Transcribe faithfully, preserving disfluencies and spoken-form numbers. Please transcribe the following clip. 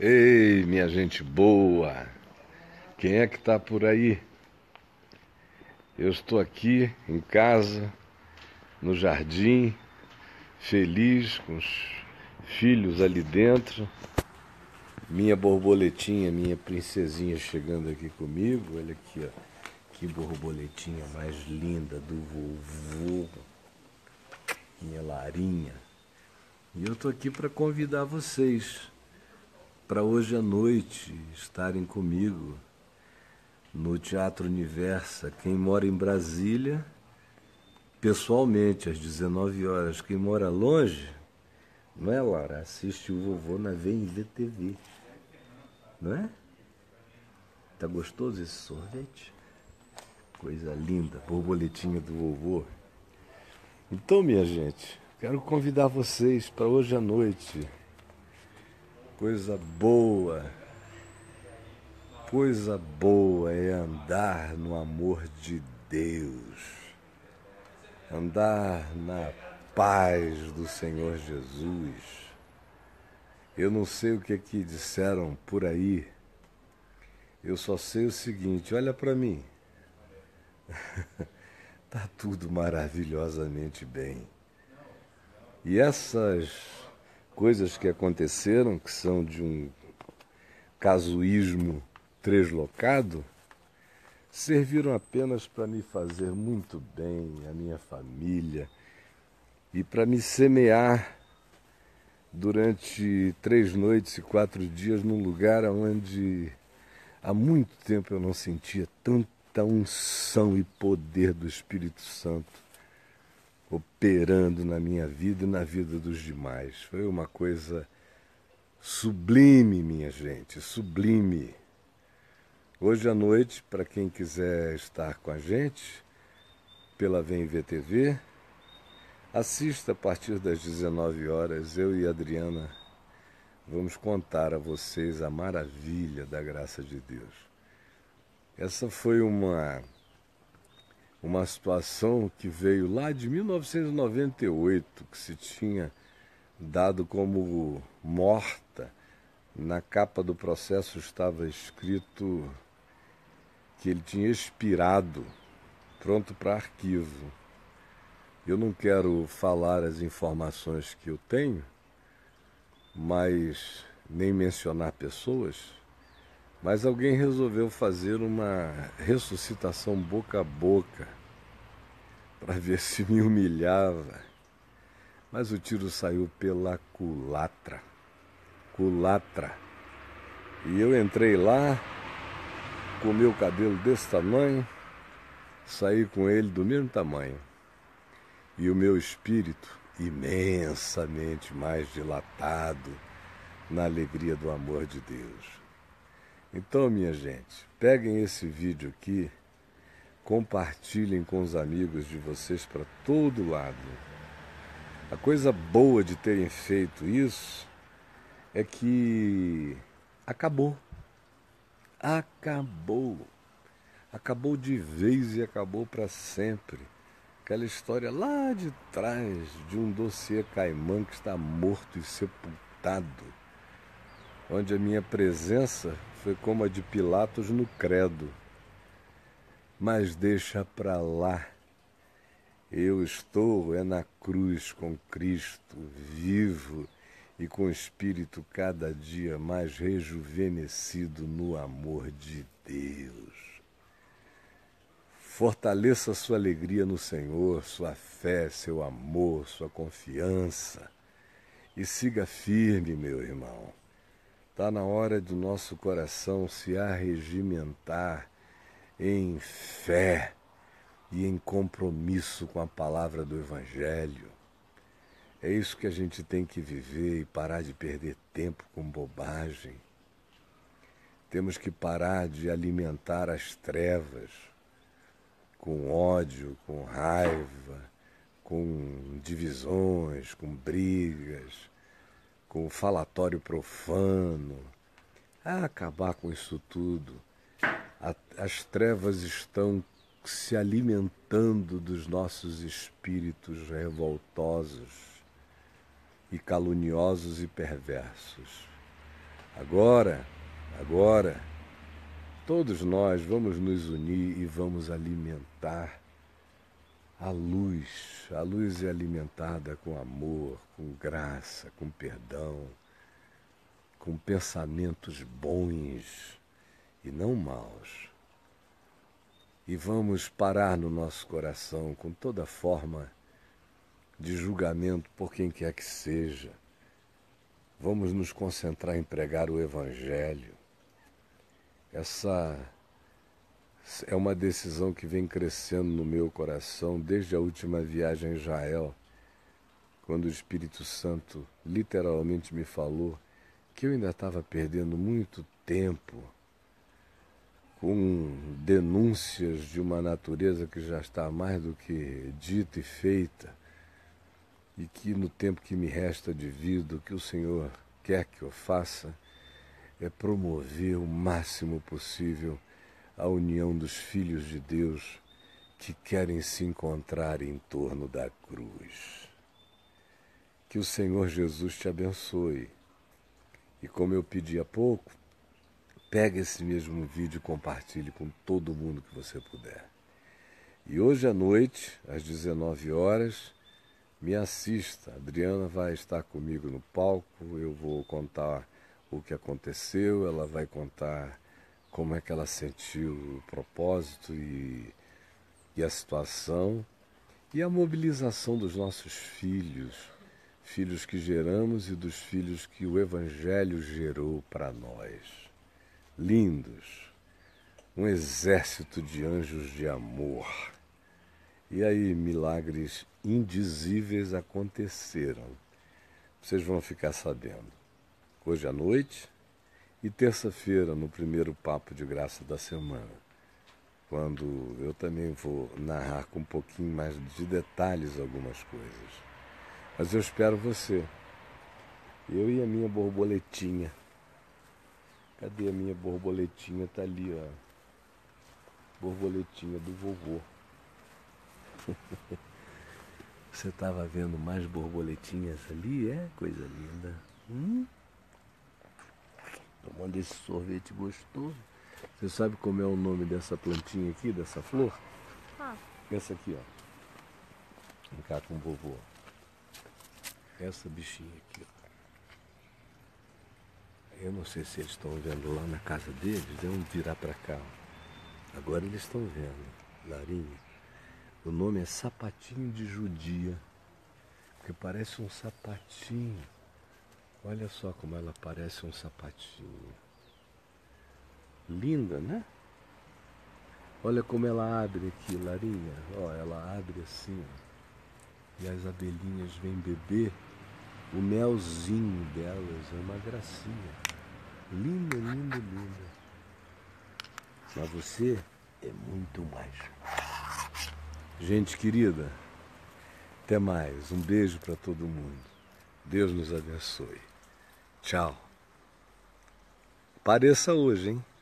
Ei, minha gente boa! Quem é que tá por aí? Eu estou aqui em casa, no jardim, feliz com os filhos ali dentro. Minha borboletinha, minha princesinha chegando aqui comigo. Olha aqui, ó. Que borboletinha mais linda do vovô. Minha Larinha. E eu tô aqui para convidar vocês para hoje à noite estarem comigo no Teatro Universa. Quem mora em Brasília, pessoalmente, às dezenove horas. Quem mora longe, não é, Laura? Assiste o vovô na V M V T V. Não é? Tá gostoso esse sorvete? Coisa linda, borboletinha do vovô. Então, minha gente, quero convidar vocês para hoje à noite. Coisa boa. Coisa boa é andar no amor de Deus. Andar na paz do Senhor Jesus. Eu não sei o que é que disseram por aí. Eu só sei o seguinte, olha para mim. Tá tudo maravilhosamente bem. E essas coisas que aconteceram, que são de um casuísmo translocado, serviram apenas para me fazer muito bem, a minha família, e para me semear durante três noites e quatro dias num lugar onde há muito tempo eu não sentia tanta unção e poder do Espírito Santo operando na minha vida e na vida dos demais. Foi uma coisa sublime, minha gente, sublime. Hoje à noite, para quem quiser estar com a gente, pela V M V T V, assista a partir das dezenove horas. Eu e a Adriana vamos contar a vocês a maravilha da graça de Deus. Essa foi uma, uma situação que veio lá de mil novecentos e noventa e oito, que se tinha dado como morta. Na capa do processo estava escrito que ele tinha expirado, pronto para arquivo. Eu não quero falar as informações que eu tenho, mas nem mencionar pessoas, mas alguém resolveu fazer uma ressuscitação boca a boca para ver se me humilhava. Mas o tiro saiu pela culatra. Culatra. E eu entrei lá, com o meu cabelo desse tamanho, saí com ele do mesmo tamanho. E o meu espírito imensamente mais dilatado na alegria do amor de Deus. Então, minha gente, peguem esse vídeo aqui, compartilhem com os amigos de vocês para todo lado. A coisa boa de terem feito isso é que acabou. Acabou. Acabou de vez e acabou para sempre. Aquela história lá de trás de um dossiê Caimã que está morto e sepultado, onde a minha presença foi como a de Pilatos no credo. Mas deixa para lá. Eu estou é na cruz com Cristo, vivo e com o espírito cada dia mais rejuvenescido no amor de Deus. Fortaleça sua alegria no Senhor, sua fé, seu amor, sua confiança. E siga firme, meu irmão. Está na hora do nosso coração se arregimentar em fé e em compromisso com a palavra do Evangelho. É isso que a gente tem que viver e parar de perder tempo com bobagem. Temos que parar de alimentar as trevas com ódio, com raiva, com divisões, com brigas, com falatório profano. A acabar com isso tudo. As trevas estão se alimentando dos nossos espíritos revoltosos e caluniosos e perversos. Agora, agora, todos nós vamos nos unir e vamos alimentar a luz. A luz é alimentada com amor, com graça, com perdão, com pensamentos bons e não maus. E vamos parar no nosso coração com toda forma de julgamento por quem quer que seja. Vamos nos concentrar em pregar o Evangelho. Essa é uma decisão que vem crescendo no meu coração desde a última viagem a Israel, quando o Espírito Santo literalmente me falou que eu ainda estava perdendo muito tempo com denúncias de uma natureza que já está mais do que dita e feita, e que no tempo que me resta de vida, o que o Senhor quer que eu faça é promover o máximo possível a união dos filhos de Deus que querem se encontrar em torno da cruz. Que o Senhor Jesus te abençoe. E como eu pedi há pouco, pega esse mesmo vídeo e compartilhe com todo mundo que você puder. E hoje à noite, às dezenove horas, me assista. A Adriana vai estar comigo no palco, eu vou contar o que aconteceu, ela vai contar como é que ela sentiu o propósito e, e a situação, e a mobilização dos nossos filhos, filhos que geramos e dos filhos que o Evangelho gerou para nós. Lindos, um exército de anjos de amor. E aí milagres indizíveis aconteceram. Vocês vão ficar sabendo. Hoje à noite e terça-feira, no primeiro Papo de Graça da semana, quando eu também vou narrar com um pouquinho mais de detalhes algumas coisas. Mas eu espero você. Eu e a minha borboletinha. Cadê a minha borboletinha? Tá ali, ó. Borboletinha do vovô. Você estava vendo mais borboletinhas ali? É coisa linda. Hum? Tomando esse sorvete gostoso. Você sabe como é o nome dessa plantinha aqui, dessa flor? Ah. Essa aqui, ó. Vem cá com o vovô. Essa bichinha aqui, ó. Eu não sei se eles estão vendo lá na casa deles, vamos virar para cá. Ó. Agora eles estão vendo. Larinha. O nome é sapatinho de judia. Porque parece um sapatinho. Olha só como ela parece um sapatinho. Linda, né? Olha como ela abre aqui, Larinha. Ó, ela abre assim, ó. E as abelhinhas vêm beber o melzinho delas. É uma gracinha. Linda, linda, linda. Mas você é muito mais. Gente querida, até mais. Um beijo para todo mundo. Deus nos abençoe. Tchau. Pareça hoje, hein?